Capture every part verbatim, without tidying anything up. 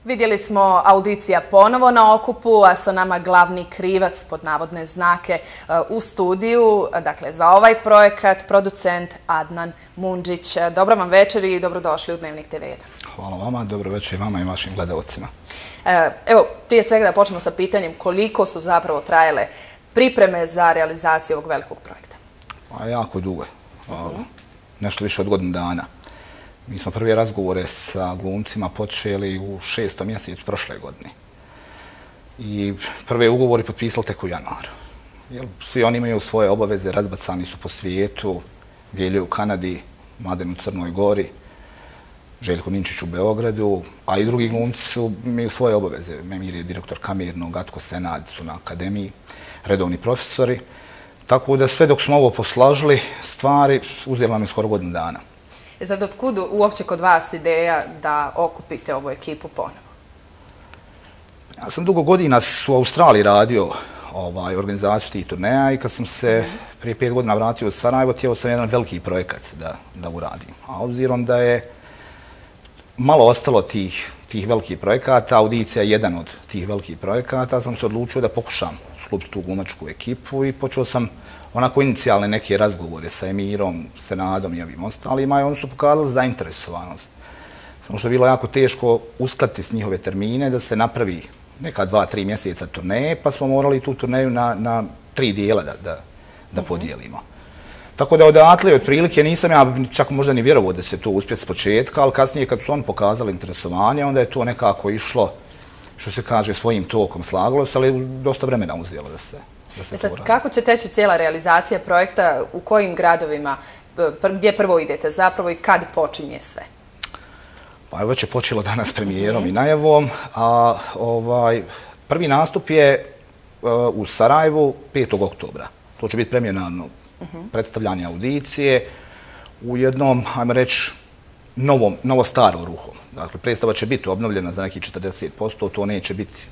Vidjeli smo audicija ponovo na okupu, a sa nama glavni krivac pod navodne znake u studiju, dakle za ovaj projekat, producent Adnan Mundžić. Dobro vam večer i dobrodošli u Dnevnik te ve jedan. Hvala vama, dobro večer i vama i vašim gledalcima. Evo, prije svega da počnemo sa pitanjem koliko su zapravo trajale pripreme za realizaciju ovog velikog projekta. Pa jako dugo. Nešto više od godinu dana. Mi smo prve razgovore sa glumcima počeli u šestom mjesecu prošle godine. I prve ugovori potpisali tek u januaru. Jer svi oni imaju svoje obaveze, razbacani su po svijetu, Gelje u Kanadi, Mladen u Crnoj Gori, Željko Ninčić u Beogradu, a i drugi glumci su, imaju svoje obaveze. Memir je direktor kamernog, Atko Senad su na akademiji, redovni profesori. Tako da sve dok smo ovo poslažili, stvari uzelo nam je skoro godinu dana. E sad, otkud uopće kod vas ideja da okupite ovu ekipu ponovo? Ja sam dugo godina u Australiji radio ovaj, organizaciju tih turneja i kad sam se prije pet godina vratio u Sarajevo, htio sam jedan veliki projekat da, da uradim. A obzirom da je malo ostalo tih, tih velikih projekata, audicija je jedan od tih velikih projekata, sam se odlučio da pokušam sklopiti tu glumačku ekipu i počeo sam onako inicijalne neke razgovore sa Emirom, Senadom i ovim ostalima i oni su pokazali zainteresovanost. Samo što je bilo jako teško uskladiti s njihove termine da se napravi neka dva, tri mjeseca turneje, pa smo morali tu turneju na, na tri dijela da, da, da podijelimo. Tako da odatle otprilike nisam ja čak možda ni vjerovao da će to uspjeti s početka, ali kasnije kad su oni pokazali interesovanje, onda je to nekako išlo, što se kaže, svojim tokom slagalo se, ali dosta vremena uzelo da se, da se to uradi. Kako će teći cijela realizacija projekta, u kojim gradovima, gdje prvo idete zapravo i kad počinje sve? Pa već je počelo danas premijerom i najavom, a ovaj, prvi nastup je uh, u Sarajevu petog oktobra. To će biti premijerno predstavljanje audicije u jednom, ajmo reći, novom, novo-staro ruhom. Dakle, predstava će biti obnovljena za nekih četrdeset posto, to neće biti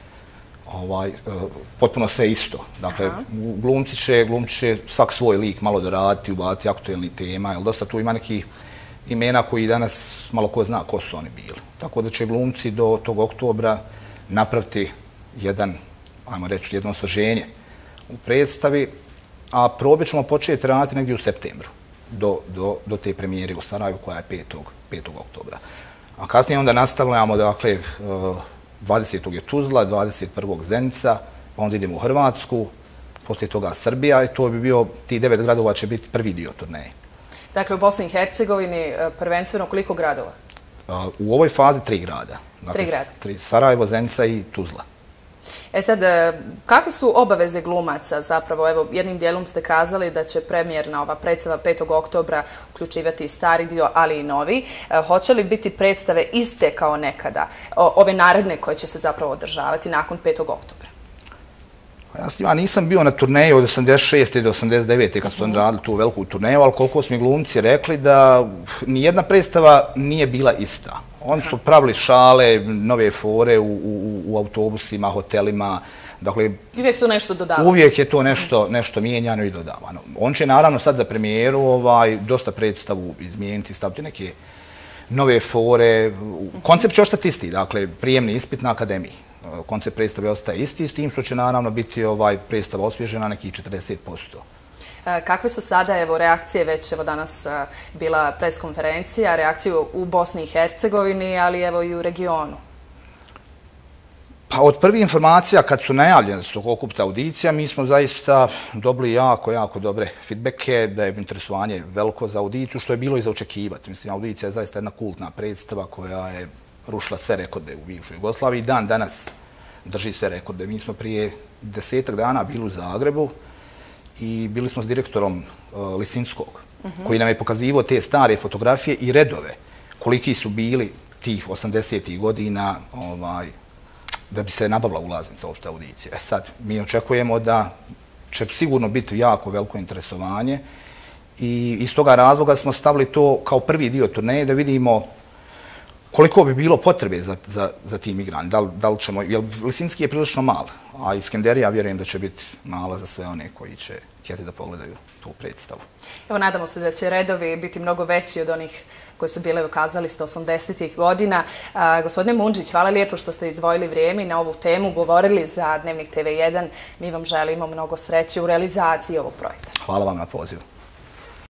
ovaj, potpuno sve isto. Dakle, glumci će, glumci će svak svoj lik malo doraditi, ubaciti aktuelnih tema, jer dosta tu ima nekih imena koji danas malo ko zna ko su oni bili. Tako da će glumci do tog oktobra napraviti jedan, ajmo reći, jedno osveženje u predstavi, a probe ćemo početi raditi negdje u septembru do, do, do te premijere u Sarajevu koja je petog oktobra. A kasnije onda nastavljamo, dakle, dvadesetog je Tuzla, dvadeset prvog Zenica, pa onda idemo u Hrvatsku, poslije toga Srbija i to bi bio, ti devet gradova će biti prvi dio turneje. Dakle, u Bosni i Hercegovini prvenstveno koliko gradova? U ovoj fazi tri grada. Dakle, tri grada. Tri, Sarajevo, Zenica i Tuzla. E sad, kakve su obaveze glumaca zapravo? Evo, jednim dijelom ste kazali da će premijerna ova predstava petog oktobra uključivati i stari dio, ali i novi. Hoće li biti predstave iste kao nekada, ove naredne koje će se zapravo održavati nakon petog oktobra? Ja s njima nisam bio na turneju od osamdeset šeste do osamdeset devete kad su oni radili tu veliku turneju, ali koliko su mi glumci rekli da nijedna predstava nije bila ista. Oni su pravili šale, nove fore u, u, u autobusima, hotelima. Dakle, uvijek su nešto dodavano. Uvijek je to nešto, nešto mijenjano i dodavano. On će naravno sad za premijeru ovaj, dosta predstavu izmijeniti, staviti neke nove fore. Koncept će ostati isti, dakle, prijemni ispit na akademiji. Koncept predstave ostaje isti, s tim što će naravno biti ovaj, predstava osvježena nekih četrdeset posto. Kakve su sada evo, reakcije, već evo, danas bila preskonferencija, reakcije u Bosni i Hercegovini, ali evo i u regionu? Pa od prvih informacija kad su najavljene da su okupta audicija, mi smo zaista dobili jako, jako dobre feedbacke, da je interesovanje veliko za audiciju, što je bilo i za očekivati. Mislim, audicija je zaista jedna kultna predstava koja je rušila sve rekorde u bivšoj Jugoslaviji i dan danas drži sve rekorde. Mi smo prije desetak dana bili u Zagrebu i bili smo s direktorom uh, Lisinskog, uh-huh. koji nam je pokazivao te stare fotografije i redove koliki su bili tih osamdesetih godina ovaj, da bi se nabavila ulaznica uopšte audicije. E sad, mi očekujemo da će sigurno biti jako veliko interesovanje i iz toga razloga smo stavili to kao prvi dio turneje da vidimo koliko bi bilo potrebe za, za, za tim igranjem. Da, da li ćemo, jer Lisinski je prilično mal, a Iskenderija vjerujem da će biti mala za sve one koji će htjeti da pogledaju tu predstavu. Evo, nadamo se da će redovi biti mnogo veći od onih koji su bile ukazali sto osamdesetih godina. A, gospodine Mundžić, hvala lijepo što ste izdvojili vrijeme i na ovu temu govorili za Dnevnik T V jedan. Mi vam želimo mnogo sreće u realizaciji ovog projekta. Hvala vam na pozivu.